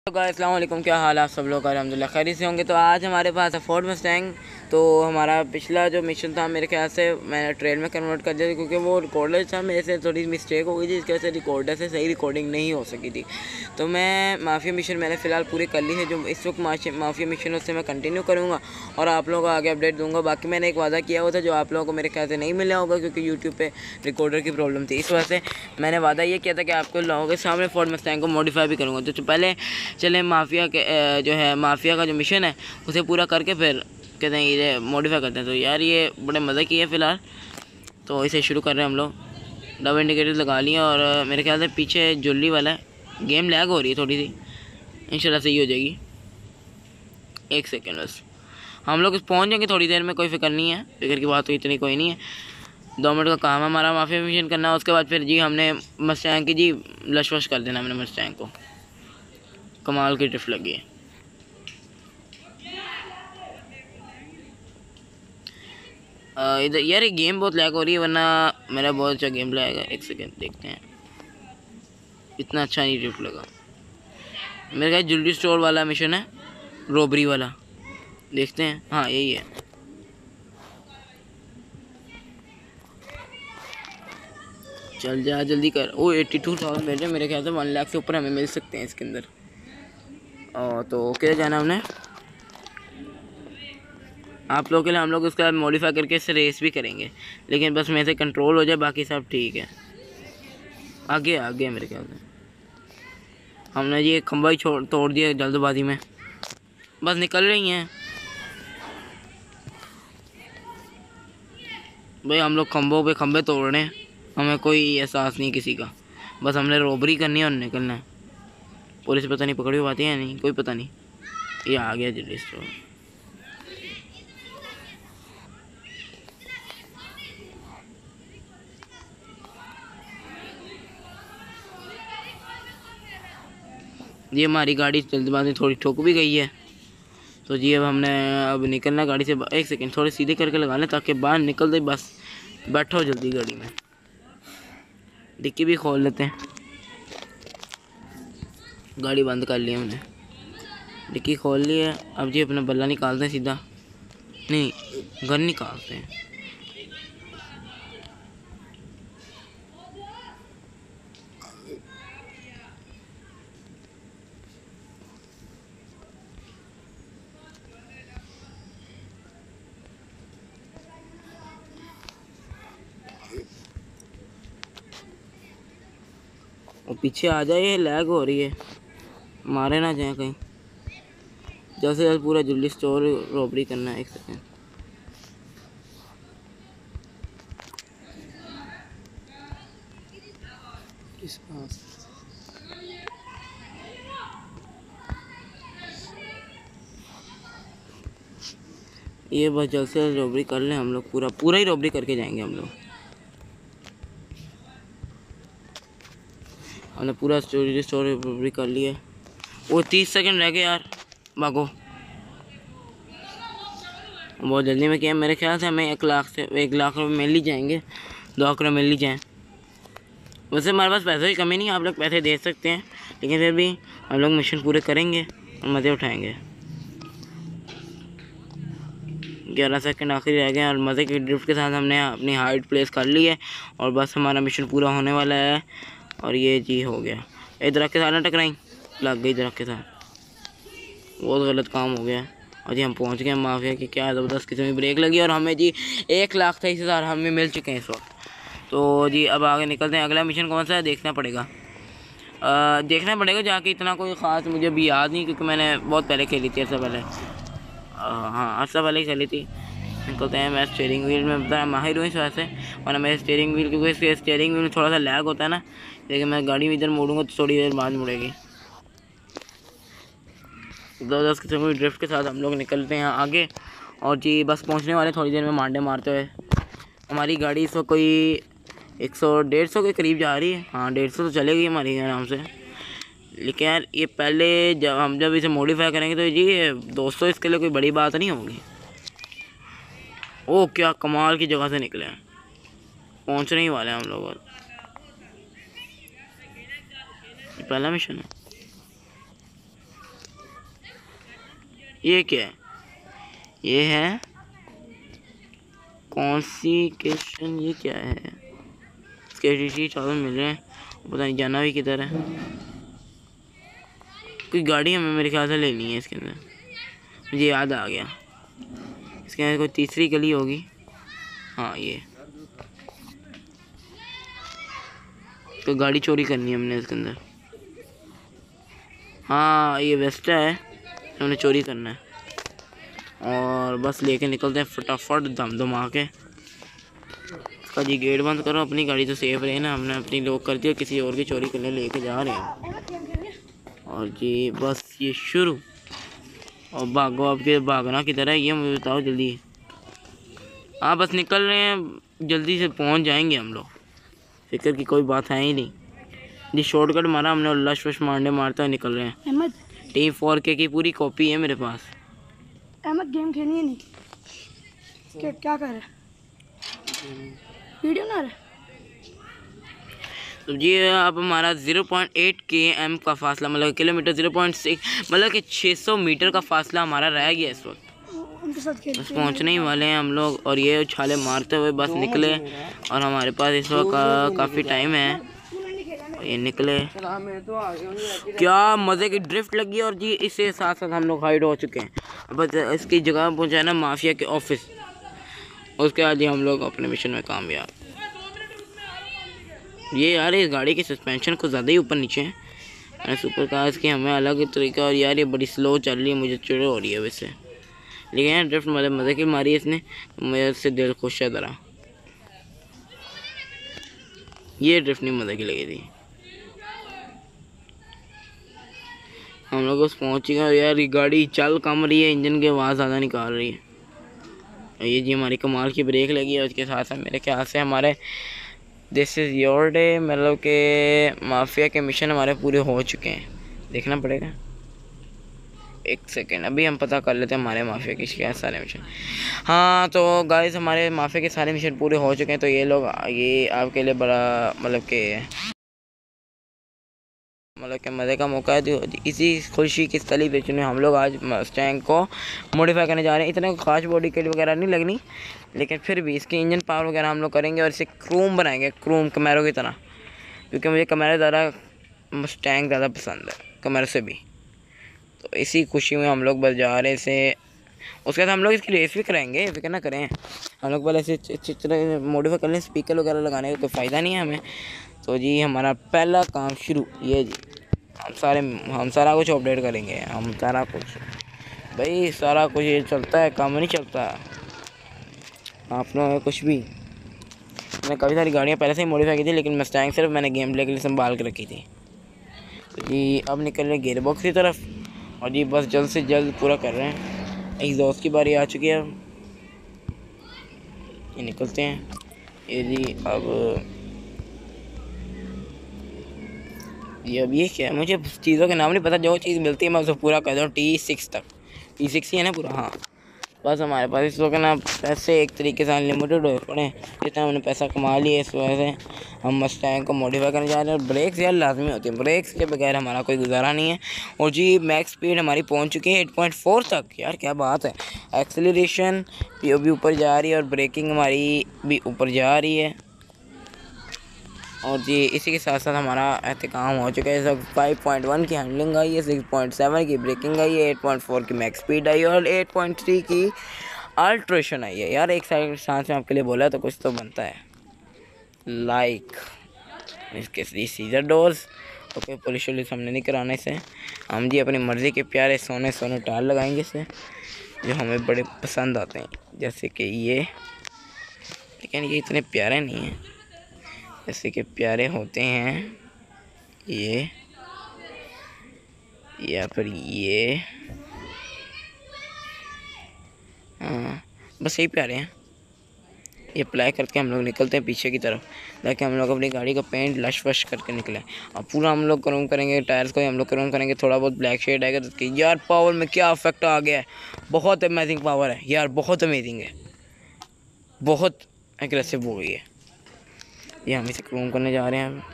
अस्सलाम वालेकुम, क्या हाल है आप सब लोग? अल्हम्दुलिल्लाह खैरियत से होंगे। तो आज हमारे पास है फोर्ड मस्टैंग। तो हमारा पिछला जो मिशन था मेरे ख्याल से मैंने ट्रेल में कन्वर्ट कर दिया क्योंकि वो रिकॉर्डर था, मेरे से थोड़ी मिस्टेक हो गई थी, इसकी वजह से रिकॉर्डर से सही रिकॉर्डिंग नहीं हो सकी थी। तो मैं माफिया मिशन मैंने फ़िलहाल पूरी कर ली है। जो इस वक्त माफिया मिशन उससे मैं कंटिन्यू करूँगा और आप लोगों को आगे अपडेट दूँगा। बाकी मैंने एक वादा किया हुआ था जो आप लोगों को मेरे ख्याल से नहीं मिला होगा क्योंकि यूट्यूब पर रिकॉर्डर की प्रॉब्लम थी। इस वजह से मैंने वादा ये किया था कि आपको लोगों के सामने फोर्ड मस्टैंग को मॉडिफाई भी करूँगा। तो पहले चले माफिया के जो है माफिया का जो मिशन है उसे पूरा करके फिर कहते हैं ये मॉडिफाई करते हैं। तो यार ये बड़े मज़े की है फ़िलहाल, तो इसे शुरू कर रहे हैं हम लोग। डबल इंडिकेटर लगा लिए और मेरे ख्याल से पीछे जुल्ली वाला है। गेम लैग हो रही है थोड़ी सी, इंशाल्लाह सही हो जाएगी। एक सेकेंड बस, हम लोग पहुँच जाएंगे थोड़ी देर में, कोई फिक्र नहीं है, फिक्र की बात तो इतनी कोई नहीं है। 2 मिनट का काम है हमारा माफिया मिशन करना है। उसके बाद फिर जी हमने मस्टैंग की जी लश वश कर देना। हमने मस्टैंग को कमाल की ड्रिफ्ट लगी है। इधर यार ये गेम बहुत लैग हो रही है, वरना मेरा बहुत अच्छा गेम प्ले आएगा। एक सेकेंड देखते हैं, इतना अच्छा नहीं ड्रिफ्ट लगा मेरे ख्याल। ज्वेलरी स्टोर वाला मिशन है, रॉबरी वाला, देखते हैं। हाँ यही है। चल जा जल्दी कर। ओ 82,000 भेजे, मेरे ख्याल से 1 लाख से ऊपर हमें मिल सकते हैं इसके अंदर। तो क्या जाना हमने आप लोगों के लिए, हम लोग उसका मॉडिफाई करके इससे रेस भी करेंगे, लेकिन बस मेरे से कंट्रोल हो जाए, बाकी सब ठीक है। आगे आगे मेरे ख्याल से हमने ये खंभा ही तोड़ दिया जल्दबाजी में, बस निकल रही हैं भाई। हम लोग खंभों पे खंभे तोड़ रहे हैं, हमें कोई एहसास नहीं किसी का, बस हमने रॉबरी करनी है और निकलना है। पुलिस पता नहीं पकड़ी हुई है नहीं, कोई पता नहीं। ये आ गया जल्दी स्टोर। ये हमारी गाड़ी जल्दबाजी थोड़ी ठोक भी गई है। तो जी अब निकलना गाड़ी से। एक सेकंड थोड़ी सीधे करके लगा लें ताकि बाहर निकल दे। बस बैठो जल्दी गाड़ी में। डिक्की भी खोल लेते हैं, गाड़ी बंद कर ली हमने, डिक्की खोल ली है। अब जी अपना बल्ला निकालते हैं सीधा, नहीं गन निकालते हैं। और पीछे आ जाए, ये लैग हो रही है, मारे ना जाए कहीं। जैसे जैसे पूरा ज्वेलरी स्टोर रॉबरी करना है। एक सेकेंड, ये बस जल्द से रॉबरी कर लें हम लोग, पूरा ही रॉबरी करके जाएंगे हम लोग। हमने पूरा स्टोर रॉबरी कर लिया। वो 30 सेकंड रह गए यार, भागो। बहुत जल्दी में किया, मेरे ख्याल से हमें 1 लाख रुपये मिल ही जाएंगे, 2 लाख रुपये मिल ही जाएँ। वैसे हमारे पास पैसों की कमी नहीं है, आप लोग पैसे दे सकते हैं, लेकिन फिर भी हम लोग मिशन पूरे करेंगे और मज़े उठाएंगे। 11 सेकंड आखिरी रह गए और मज़े की ड्रिफ्ट के साथ हमने अपनी हाइट प्लेस कर ली है और बस हमारा मिशन पूरा होने वाला है। और ये जी हो गया। एक दरख्त के साथ ना टकराई, लग गई दरख्त के साथ, बहुत गलत काम हो गया। और जी हम पहुंच गए माफिया की, क्या ज़बरदस्त किस्म की ब्रेक लगी और हमें जी 1,23,000 हमें मिल चुके हैं इस वक्त। तो जी अब आगे निकलते हैं। अगला मिशन कौन सा है देखना पड़ेगा, जाके। इतना कोई ख़ास मुझे भी याद नहीं क्योंकि मैंने बहुत पहले खेली थी, अर्सा पहले। हाँ अर्सा पहले ही खेली थी। निकलते हैं। मैं स्टीयरिंग व्हील में बता माहिर हूँ इस वजह से, वरना मेरे स्टीयरिंग व्हील, क्योंकि इसके स्टीयरिंग व्हील में थोड़ा सा लैग होता है ना, लेकिन मैं गाड़ी में इधर मोड़ूंगा तो थोड़ी देर बाद मुड़ेगी। ज़बरदस्त किस्म की ड्रिफ्ट के साथ हम लोग निकलते हैं आगे। और जी बस पहुंचने वाले थोड़ी देर में मांडे मारते हुए। हमारी गाड़ी इस वक्त कोई 100-150 के करीब जा रही है। हाँ 150 तो चलेगी हमारी आराम से। लेकिन यार ये पहले जब इसे मॉडिफाई करेंगे तो जी दोस्तों इसके लिए कोई बड़ी बात नहीं होगी। ओ क्या कमाल की जगह से निकले हैं, पहुंचने ही वाले हैं हम लोग। पहला मिशन है। ये क्या है? ये है कॉन्सिकेशन, ये क्या है? इसके 80,000 मिल रहे हैं, पता नहीं जाना भी किधर है। कोई गाड़ी हमें मेरे ख्याल से लेनी है इसके अंदर, मुझे याद आ गया। इसके अंदर कोई तीसरी गली होगी। हाँ ये तो गाड़ी चोरी करनी है हमने इसके अंदर। हाँ ये वेस्टा है, हमने चोरी करना है और बस लेके निकलते हैं फटाफट दम दमा के। इसका जी गेट बंद करो, अपनी गाड़ी तो सेफ रहे ना, हमने अपनी लॉक कर दिया, किसी और की चोरी करने लेके जा रहे हैं। और जी बस ये शुरू। और भागो, आपके भागना किधर है ये मुझे बताओ जल्दी। हाँ बस निकल रहे हैं, जल्दी से पहुंच जाएंगे हम लोग, फिक्र की कोई बात है ही नहीं। जी शॉर्टकट मारा हमने और लश वश मारने मारते हुए निकल रहे हैं। अहमद टीम 4K की पूरी कॉपी है मेरे पास। अहमद गेम खेलनी है नहीं? क्या कर रहा है? वीडियो बना रहा है? तो जी अब हमारा 0.8 km का फासला, मतलब किलोमीटर 0.6, मतलब कि 600 मीटर का फासला हमारा रह गया इस वक्त। उनके साथ खेल बस पहुंचने ही वाले हैं हम लोग और ये उछाले मारते हुए बस निकले। और हमारे पास इस वक्त काफ़ी टाइम है और ये निकले। क्या मज़े की ड्रिफ्ट लगी और जी इसके साथ साथ हम लोग हाइड हो चुके हैं। बस इसकी जगह पहुंचा ना माफिया के ऑफिस, उसके बाद ही हम लोग अपने मिशन में कामयाब। ये यार इस गाड़ी की सस्पेंशन कुछ ज़्यादा ही ऊपर नीचे है। मैंने सुपर कार्स की हमें अलग तरीका, और यार ये बड़ी स्लो चल रही है, मुझे चिड़ हो रही है वैसे, लेकिन यार ड्रिफ्ट मज़े की मारी है इसने, तो मेरे से दिल खुश है ज़रा। ये ड्रिफ्ट नहीं मज़े की लगी थी। हम लोग बस पहुँच गए। यार ये गाड़ी चल कम रही है, इंजन की आवाज़ ज़्यादा निकाल रही है। और ये जी हमारी कमाल की ब्रेक लगी है। उसके साथ साथ मेरे ख्याल से हमारे दिस इज़ योर डे, मतलब के माफिया के मिशन हमारे पूरे हो चुके हैं। देखना पड़ेगा, एक सेकेंड अभी हम पता कर लेते हैं हमारे माफिया के क्या सारे मिशन। हाँ तो गाइस हमारे माफिया के सारे मिशन पूरे हो चुके हैं। तो ये लोग, ये आपके लिए बड़ा मतलब कि मज़े का मौका है। तो इसी खुशी की सेलिब्रेशन में हम लोग आज मस्टैंग को मॉडिफाई करने जा रहे हैं। इतने खास बॉडी किट वगैरह नहीं लगनी, लेकिन फिर भी इसकी इंजन पावर वगैरह हम लोग करेंगे और इसे क्रूम बनाएंगे, क्रूम कैमरों की तरह, क्योंकि मुझे कैमरा ज़्यादा, मस्टैंग ज़्यादा पसंद है कैमरे से भी। तो इसी खुशी में हम लोग बस जा रहे इसे। उसके बाद हम लोग इसकी रेस भी कराएंगे, फिक्र ना करें। हम लोग पहले इसे अच्छी तरह मॉडिफाई कर लें, स्पीकर वगैरह लगाने का कोई फ़ायदा नहीं है हमें। तो जी हमारा पहला काम शुरू, ये जी हम सारा कुछ अपडेट करेंगे। हम सारा कुछ, भाई सारा कुछ ये चलता है, काम नहीं चलता आपने कुछ भी। मैंने काफ़ी सारी गाड़ियाँ पहले से ही मॉडिफाई की थी, लेकिन मस्टैंग सिर्फ मैंने गेम प्ले के लिए संभाल के रखी थी। तो जी अब निकल रहे गियर बॉक्स की तरफ, और जी बस जल्द से जल्द पूरा कर रहे हैं। एग्जॉस्ट की बारी आ चुकी है, ये निकलते हैं। ये जी अब ये क्या है, मुझे चीज़ों के नाम नहीं पता, जो चीज़ मिलती है मैं उसे पूरा कर दूँ। T6 तक, T6 ही है ना पूरा। हाँ बस हमारे पास इस वक्त ना पैसे एक तरीके से अनलिमिटेड हो पड़े, जितना हमने पैसा कमा लिया इस वजह से हम मस्टैंग को मॉडिफाई करने जा रहे हैं। और ब्रेक्स यार लाजमी होती है, ब्रेक्स के बगैर हमारा कोई गुजारा नहीं है। और जी मैक्स स्पीड हमारी पहुंच चुकी है 8.4 तक, यार क्या बात है। एक्सेलरेशन भी ऊपर जा रही है और ब्रेकिंग हमारी भी ऊपर जा रही है। और जी इसी के साथ साथ हमारा एहतकाम हो चुका है। इस वक्त 5.1 की हैंडलिंग आई है, 6.7 की ब्रेकिंग आई है, 8.4 की मैक्स स्पीड आई है और 8.3 की अल्ट्रेशन आई है। यार एक साइड सांस में आपके लिए बोला तो कुछ तो बनता है, लाइक इसके सीजर डोर्स। ओके पुलिस वुलिस हमने नहीं कराना इसे, हम जी अपनी मर्ज़ी के प्यारे सोने सोने टाल लगाएंगे इसे, जो हमें बड़े पसंद आते हैं, जैसे कि ये। लेकिन ये इतने प्यारे नहीं हैं जैसे कि प्यारे होते हैं ये, या फिर ये। हाँ बस यही प्यारे हैं। ये अप्लाई करके हम लोग निकलते हैं पीछे की तरफ, ताकि हम लोग अपनी गाड़ी का पेंट लश वश करके निकलें। और पूरा हम लोग क्रोम करेंगे, टायर्स को हम लोग क्रोम करेंगे, थोड़ा बहुत ब्लैक शेड आएगा। तो यार पावर में क्या इफेक्ट आ गया है, बहुत अमेजिंग पावर है यार, बहुत अमेजिंग है, बहुत एग्रेसिव हो गई है। ये हम इसे क्रोम करने जा रहे हैं।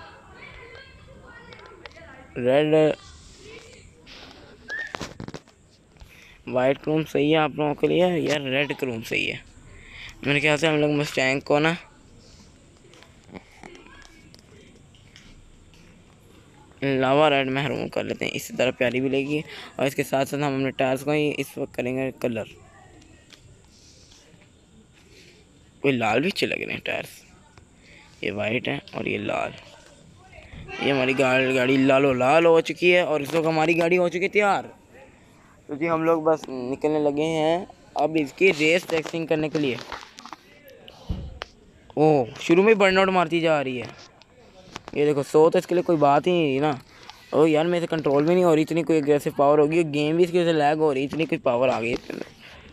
रेड वाइट क्रोम सही है आप लोगों के लिए या रेड क्रोम सही है? मेरे ख्याल से हम लोग मस्टैंग को ना लावा रेड में रिमूव कर लेते हैं, इससे तरह प्यारी भी लगेगी। और इसके साथ साथ हम अपने टायर्स को ही इस वक्त करेंगे कलर। कोई लाल भी अच्छे लग रहे हैं टायर्स, ये वाइट है और ये लाल। ये हमारी गाड़ी लाल हो चुकी है और इस वक्त हमारी गाड़ी हो चुकी है तैयार। तो जी हम लोग बस निकलने लगे हैं अब इसकी रेस टेस्टिंग करने के लिए। ओह, शुरू में बर्नआउट मारती जा रही है। ये देखो 100 तो इसके लिए कोई बात ही नहीं ना। ओह यार, मेरे से कंट्रोल भी नहीं हो रही, इतनी कोई अग्रेसिव पावर होगी। गेम भी इसकी वजह से लैग हो रही, इतनी कोई पावर आ गई इसके अंदर।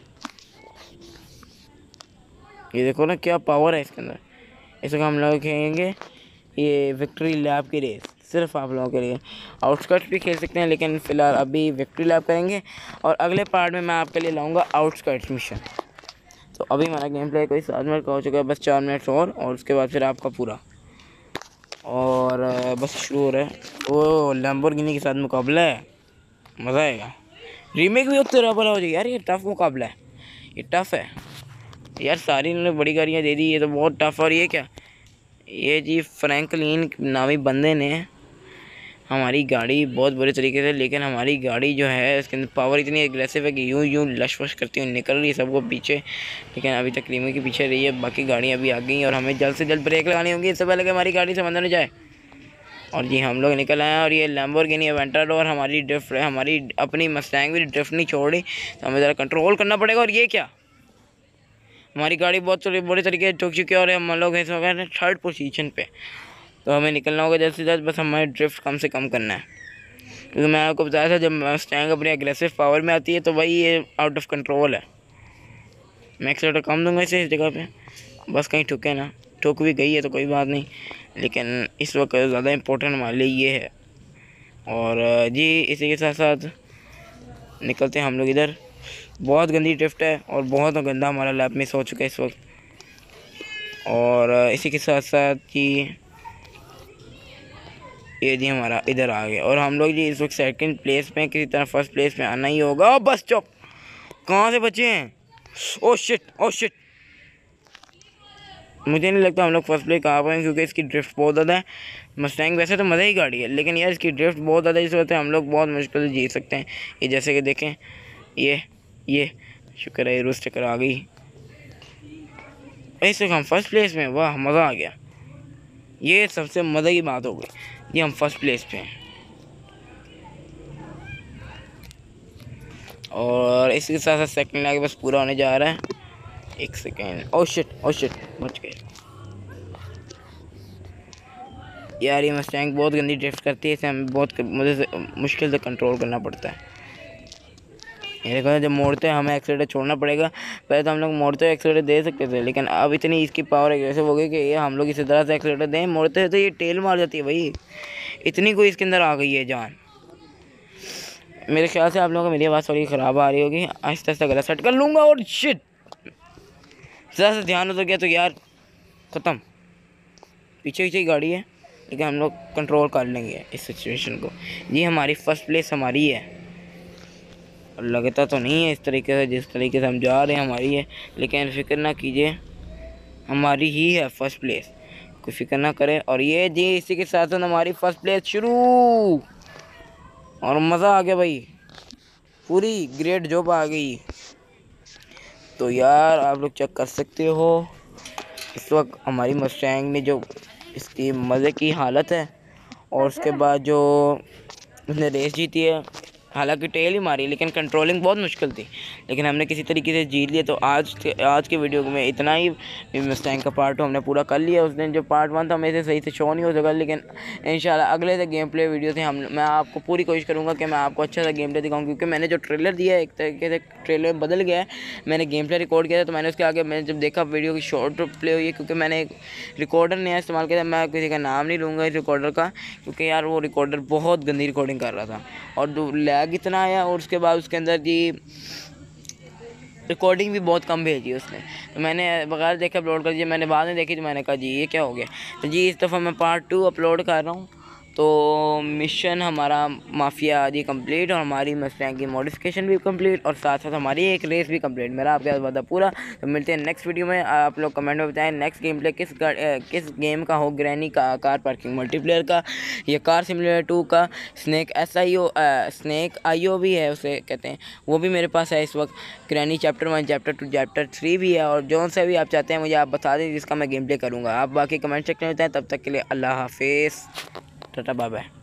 ये देखो ना क्या पावर है इसके अंदर। इसको हम लोग खेलेंगे ये विक्ट्री लैब की रेस, सिर्फ आप लोगों के लिए। आउटस्कर्ट्स भी खेल सकते हैं लेकिन फ़िलहाल अभी विक्ट्री लैब करेंगे और अगले पार्ट में मैं आपके लिए लाऊंगा आउटस्कर्ट्स मिशन। तो अभी हमारा गेम प्ले कोई 7 मिनट का हो चुका है, बस 4 मिनट और उसके बाद फिर आपका पूरा और बस शुरू हो रहा है। वो लैम्बोर्गिनी के साथ मुकाबला है, मज़ा आएगा। रीमेक भी उतना बड़ा हो जाएगा यार, ये टफ़ मुकाबला है, ये टफ़ है यार। सारी इन्होंने बड़ी गाड़ियाँ दे दी, ये तो बहुत टफ़। और ये क्या, ये जी फ्रैंकलिन नामी बंदे ने हमारी गाड़ी बहुत बुरे तरीके से, लेकिन हमारी गाड़ी जो है इसके अंदर पावर इतनी एग्रेसिव है कि यूं लश वश करती हुई निकल रही है सबको पीछे। लेकिन अभी तक रीमे के पीछे रही है, बाकी गाड़ियाँ अभी आ गई और हमें जल्द से जल्द ब्रेक लगानी होगी इससे पहले कि हमारी गाड़ी समंदर में जाए। और जी हम लोग निकल आए हैं और ये लैम्बोर्गिनी अवेंटाडोर हमारी ड्रिफ्ट, हमारी अपनी मस्टैंग भी ड्रिफ्ट नहीं छोड़ रही, तो हमें ज़रा कंट्रोल करना पड़ेगा। और ये क्या, हमारी गाड़ी बहुत बुरे तरीके से ठुक चुकी है और हम लोग इस वक्त 3rd पोजीशन पे। तो हमें निकलना होगा जल्द से जल्द, बस हमें ड्रिफ्ट कम से कम करना है। क्योंकि मैं आपको बताया था जब मस्टैंग अपनी एग्रेसिव पावर में आती है तो भाई ये आउट ऑफ कंट्रोल है। मैं एक्सीलेटर कम दूंगा इसे इस जगह पे, बस कहीं ठुके ना। ठुक भी गई है तो कोई बात नहीं, लेकिन इस वक्त ज़्यादा इम्पोर्टेंट हमारे लिए ये है। और जी इसी के साथ साथ निकलते हैं हम लोग इधर। बहुत गंदी ड्रिफ्ट है और बहुत गंदा हमारा लैप मिस हो चुका है इस वक्त। और इसी के साथ साथ जी ये जी हमारा इधर आ गया और हम लोग जी इस वक्त 2nd प्लेस पे, किसी तरह 1st प्लेस पे आना ही होगा। बस चुप, कहाँ से बचे हैं? ओह शिट, मुझे नहीं लगता हम लोग 1st प्लेस आ पाएंगे क्योंकि इसकी ड्रिफ्ट बहुत ज़्यादा है। मस्टैंग वैसे तो मज़े ही गाड़ी है, लेकिन यार इसकी ड्रिफ्ट बहुत ज़्यादा, इस वजह से हम लोग बहुत मुश्किल से जीत सकते हैं। ये जैसे कि देखें, ये शुक्र है रूस चक्कर आ गई। ऐसे हम 1st प्लेस में, वाह मज़ा आ गया। ये सबसे मज़े की बात हो गई, ये हम 1st प्लेस पे हैं। और इसके साथ साथ 2nd लाके बस पूरा होने जा रहा है। 1 सेकेंड, ओह शिट बच गए यार। ये मस्टैंग बहुत गंदी ड्रिफ्ट करती है, इसे हमें बहुत मुश्किल से कंट्रोल करना पड़ता है। ये देखो जब मोड़ते हैं हमें एक्सीलेटर छोड़ना पड़ेगा। पहले तो हम लोग मोड़ते हुए एक्सीलेटर दे सकते थे, लेकिन अब इतनी इसकी पावर एग्रेसिव हो गई कि ये हम लोग इसी तरह से एक्सीलेटर दें मोड़ते हैं तो ये टेल मार जाती है भाई। इतनी कोई इसके अंदर आ गई है जान। मेरे ख्याल से आप लोगों को मेरी आवाज़ थोड़ी ख़राब आ रही होगी, आहिस्ता आहिस्ता गला सेट कर लूँगा। और शिट, ज़रा से ध्यान उतर गया तो यार ख़त्म। पीछे की गाड़ी है लेकिन हम लोग कंट्रोल कर लेंगे इस सिचुएशन को। ये हमारी 1st प्लेस हमारी है, और लगता तो नहीं है इस तरीके से, जिस तरीके से हम जा रहे हैं हमारी है, लेकिन फिक्र ना कीजिए हमारी ही है 1st प्लेस, कोई फिक्र ना करें। और ये जी इसी के साथ साथ हमारी 1st प्लेस शुरू और मज़ा आ गया भाई, पूरी ग्रेट जॉब आ गई। तो यार आप लोग चेक कर सकते हो इस वक्त हमारी मस्टैंग ने जो इसकी मज़े की हालत है, और उसके बाद जो उसने रेस जीती है, हालांकि टेल ही मारी लेकिन कंट्रोलिंग बहुत मुश्किल थी, लेकिन हमने किसी तरीके से जीत लिया। तो आज के वीडियो में इतना ही। मस्टैंग का पार्ट 2 हमने पूरा कर लिया। उस दिन जो पार्ट 1 था मेरे से सही से शो नहीं हो सका, लेकिन इंशाल्लाह अगले से गेम प्ले वीडियो थे मैं आपको पूरी कोशिश करूँगा कि मैं आपको अच्छा सा गेम प्ले दिखाऊँ, क्योंकि मैंने जो ट्रेलर दिया है एक तरीके से ट्रेलर बदल गया है। मैंने गेम प्ले रिकॉर्ड किया था तो मैंने उसके आगे मैंने जब देखा वीडियो की शॉर्ट प्ले हुई है, क्योंकि मैंने एक रिकॉर्डर नया इस्तेमाल किया था। मैं किसी का नाम नहीं लूँगा इस रिकॉर्डर का, क्योंकि यार वो रिकॉर्डर बहुत गंदी रिकॉर्डिंग कर रहा था और लैग इतना आया, और उसके बाद उसके अंदर जी रिकॉर्डिंग भी बहुत कम भेजी उसने। तो मैंने बगैर देखे अपलोड कर दिया। मैंने बाद में देखी तो मैंने कहा जी ये क्या हो गया। तो जी इस दफ़ा मैं पार्ट 2 अपलोड कर रहा हूँ, तो मिशन हमारा माफिया आदि कंप्लीट और हमारी मस्टैंग की मॉडिफिकेशन भी कंप्लीट और साथ साथ हमारी एक रेस भी कंप्लीट। मेरा आपके साथ वादा पूरा। तो मिलते हैं नेक्स्ट वीडियो में। आप लोग कमेंट में बताएं नेक्स्ट गेम प्ले किस गेम का हो, ग्रैनी का, कार पार्किंग मल्टीप्लेयर का, या कार सिमुलेटर 2 का, स्नेक आईओ भी है उसे कहते हैं, वो भी मेरे पास है इस वक्त। ग्रैनी चैप्टर 1, चैप्टर 2, चैप्टर 3 भी है, और जौन सा भी आप चाहते हैं मुझे आप बता दें जिसका मैं गेम प्ले करूँगा। आप बाकी कमेंट सेक्शन में बताएं। तब तक के लिए अल्लाह हाफिज़, टाटा बाय बाय।